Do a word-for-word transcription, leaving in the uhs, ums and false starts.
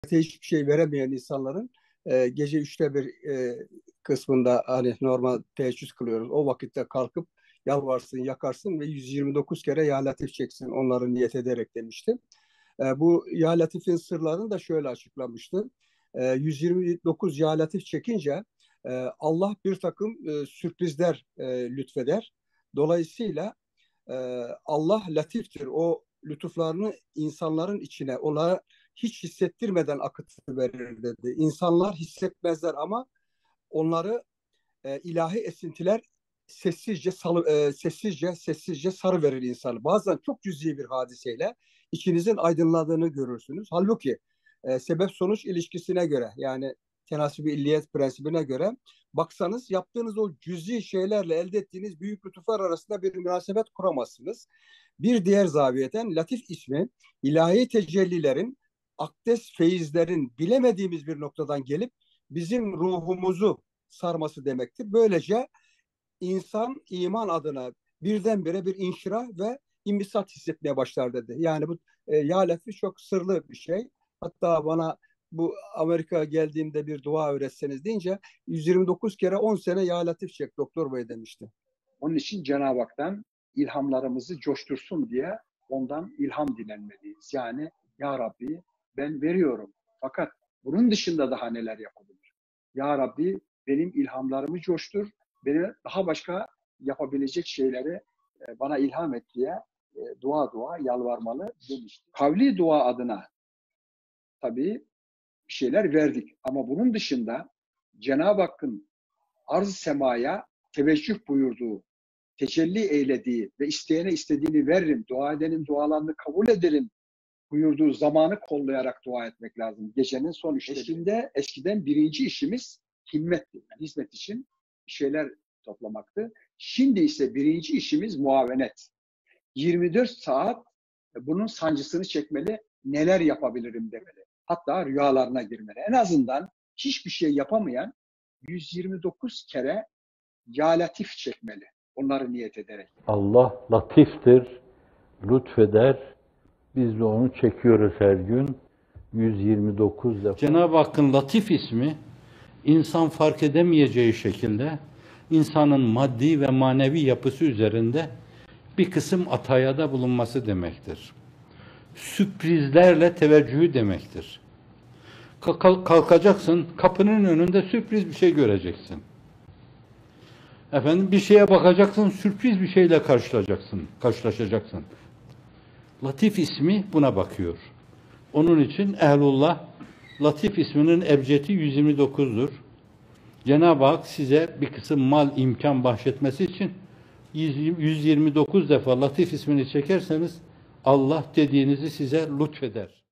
hiçbir şey veremeyen insanların e, gece üçte bir e, kısmında hani normal teheccüd kılıyoruz. O vakitte kalkıp yalvarsın, yakarsın ve yüz yirmi dokuz kere Ya Latif çeksin onları niyet ederek demişti. E, bu Ya Latif'in sırlarını da şöyle açıklamıştı. E, yüz yirmi dokuz Ya Latif çekince e, Allah bir takım e, sürprizler e, lütfeder. Dolayısıyla e, Allah latiftir. O lütuflarını insanların içine, onlara hiç hissettirmeden akıtı verir dedi. İnsanlar hissetmezler ama onları e, ilahi esintiler sessizce salı, e, sessizce sessizce sarı verir insanı. Bazen çok cüzi bir hadiseyle içinizin aydınladığını görürsünüz. Halbuki e, sebep sonuç ilişkisine göre yani tenasüb-i illiyet prensibine göre baksanız yaptığınız o cüzi şeylerle elde ettiğiniz büyük lütuflar arasında bir münasebet kuramazsınız. Bir diğer zaviyeden Latif ismi ilahi tecellilerin, akdes feyizlerin bilemediğimiz bir noktadan gelip bizim ruhumuzu sarması demektir. Böylece insan iman adına birdenbire bir inşirah ve imbisat hissetmeye başlar dedi. Yani bu e, ya lafı çok sırlı bir şey. Hatta bana bu Amerika geldiğimde bir dua öğretseniz deyince yüz yirmi dokuz kere on sene ya latif çek doktor bey demişti. Onun için Cenab-ı Hak'tan ilhamlarımızı coştursun diye ondan ilham dilenmeliyiz. Yani Ya Rabbi ben veriyorum. Fakat bunun dışında daha neler yapabilir? Ya Rabbi benim ilhamlarımı coştur. Beni daha başka yapabilecek şeyleri bana ilham et diye dua dua yalvarmalı demişti. Kavli dua adına tabii bir şeyler verdik. Ama bunun dışında Cenab-ı Hakk'ın arz-ı semaya teveccüh buyurduğu, tecelli eylediği ve isteyene istediğini veririm, dua edenin dualarını kabul ederim buyurduğu zamanı kollayarak dua etmek lazım. Gecenin son üçte Eskinde, eskiden birinci işimiz himmetti. Yani hizmet için şeyler toplamaktı. Şimdi ise birinci işimiz muavenet. yirmi dört saat bunun sancısını çekmeli, neler yapabilirim demeli. Hatta rüyalarına girmeli. En azından hiçbir şey yapamayan yüz yirmi dokuz kere Ya Latif çekmeli. Onları niyet ederek. Allah latiftir, lütfeder. Biz de onu çekiyoruz her gün. yüz yirmi dokuz defa. Cenab-ı Hakk'ın Latif ismi, insan fark edemeyeceği şekilde, insanın maddi ve manevi yapısı üzerinde bir kısım atayada bulunması demektir. Sürprizlerle teveccühü demektir. Kalkacaksın, kapının önünde sürpriz bir şey göreceksin. Efendim bir şeye bakacaksın, sürpriz bir şeyle karşılaşacaksın, karşılaşacaksın. Latif ismi buna bakıyor. Onun için Ehlullah, Latif isminin ebcedi yüz yirmi dokuz'dur. Cenab-ı Hak size bir kısım mal imkan bahşetmesi için yüz yirmi dokuz defa Latif ismini çekerseniz Allah dediğinizi size lütfeder.